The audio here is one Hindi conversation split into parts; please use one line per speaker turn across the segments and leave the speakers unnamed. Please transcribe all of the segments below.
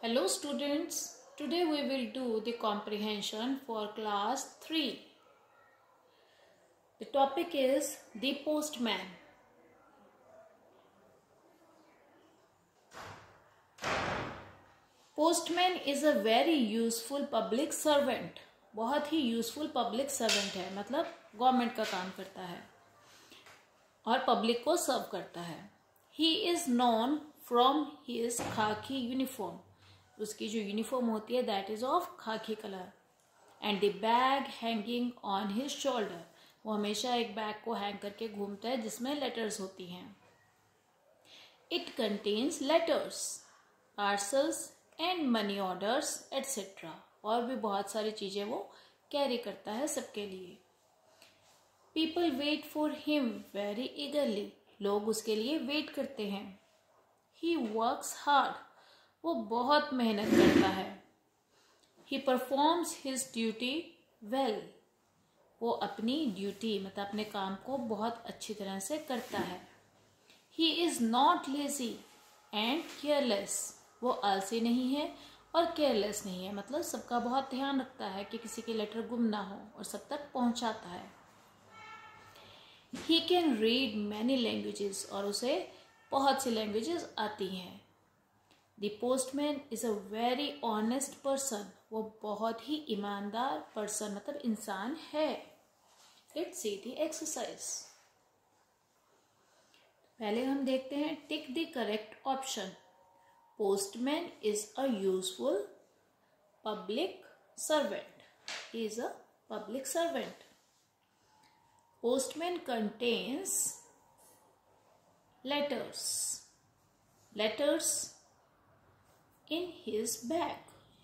Hello students, today we will do the comprehension for class 3. The topic is the postman. Postman is a very useful public servant. बहुत ही यूजफुल पब्लिक सर्वेंट है, मतलब गवर्नमेंट का काम करता है और पब्लिक को सर्व करता है. He is known from his khaki uniform. उसकी जो यूनिफॉर्म होती है that is of khaki colour. And the bag hanging on his shoulder. वो हमेशा एक बैग को हैंग करके घूमता है जिसमें लेटर्स होती हैं. It contains letters, parcels and money orders etcetera. और भी बहुत सारी चीजें वो कैरी करता है सबके लिए. People wait for him very eagerly. लोग उसके लिए वेट करते हैं. He works hard. वो बहुत मेहनत करता है. He performs his duty well. वो अपनी ड्यूटी मतलब अपने काम को बहुत अच्छी तरह से करता है. He is not lazy and careless. वो आलसी नहीं है और केयरलेस नहीं है, मतलब सबका बहुत ध्यान रखता है कि किसी की लेटर गुम ना हो और सब तक पहुंचाता है. He can read many languages. और उसे बहुत सी लैंग्वेजेस आती हैं. The postman is a very honest person. वो बहुत ही ईमानदार पर्सन मतलब इंसान है. Let's see the exercise. पहले हम देखते हैं tick the correct option. Postman is a useful public servant. He is a public servant. Postman contains letters. Letters in his bag.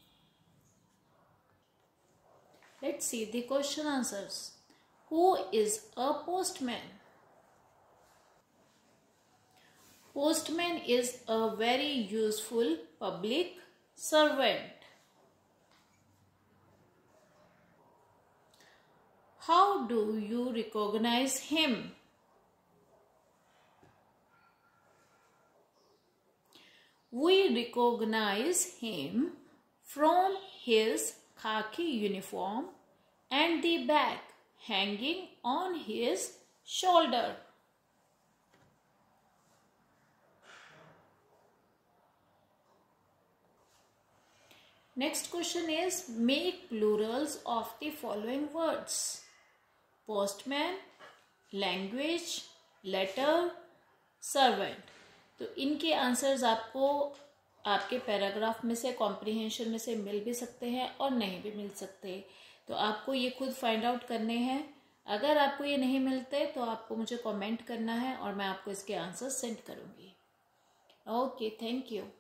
Let's see the question answers. Who is a postman? Postman is a very useful public servant. How do you recognize him? We recognize him from his khaki uniform and the bag hanging on his shoulder. Next question is make plurals of the following words. Postman, language, letter, servant. तो इनके आंसर्स आपको आपके पैराग्राफ में से कॉम्प्रिहेंशन में से मिल भी सकते हैं और नहीं भी मिल सकते. तो आपको ये खुद फाइंड आउट करने हैं. अगर आपको ये नहीं मिलते तो आपको मुझे कमेंट करना है और मैं आपको इसके आंसर सेंड करूँगी. Okay, thank you.